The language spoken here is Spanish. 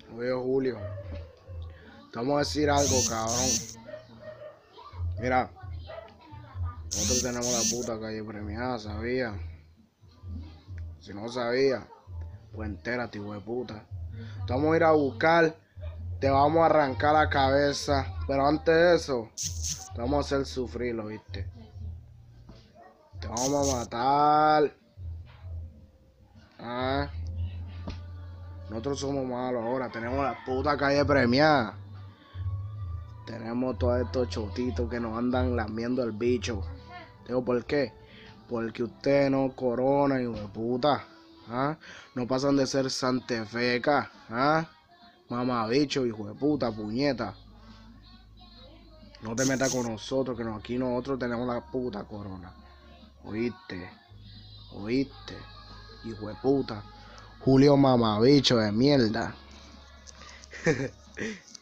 Oye, Julio, te vamos a decir algo, cabrón. Mira, nosotros tenemos la puta calle premiada, ¿sabía? Si no sabía, pues entérate, hijo de puta. Te vamos a ir a buscar, te vamos a arrancar la cabeza, pero antes de eso, te vamos a hacer sufrir, ¿viste? Te vamos a matar. Ah, nosotros somos malos ahora, tenemos la puta calle premiada. Tenemos todos estos chotitos que nos andan lamiendo el bicho. Digo, ¿por qué? Porque ustedes no coronan, hijo de puta. ¿Ah? No pasan de ser santefeca. ¿Ah? Mamabicho, hijo de puta, puñeta. No te metas con nosotros, que aquí nosotros tenemos la puta corona. ¿Oíste? ¿Oíste? Hijo de puta. Julio mamabicho de mierda.